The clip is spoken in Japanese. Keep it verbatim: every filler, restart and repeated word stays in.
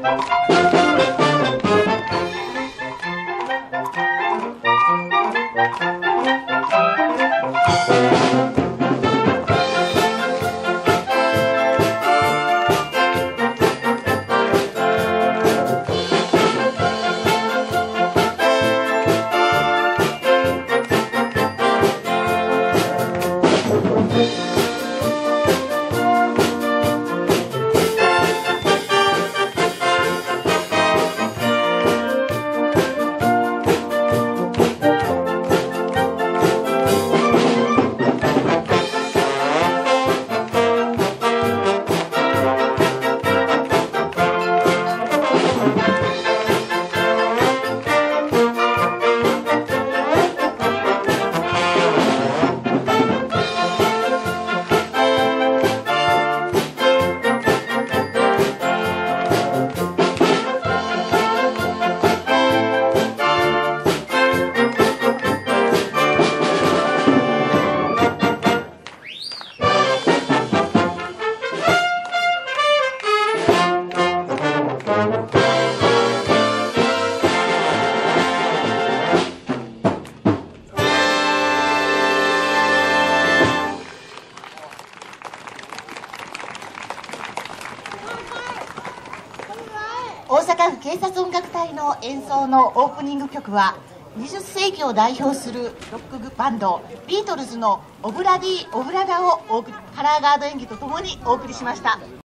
大阪府警察音楽隊の演奏のオープニング曲はにじゅっ世紀を代表するロックバンドビートルズのオブラディ・オブラダをカラーガード演技とともにお送りしました。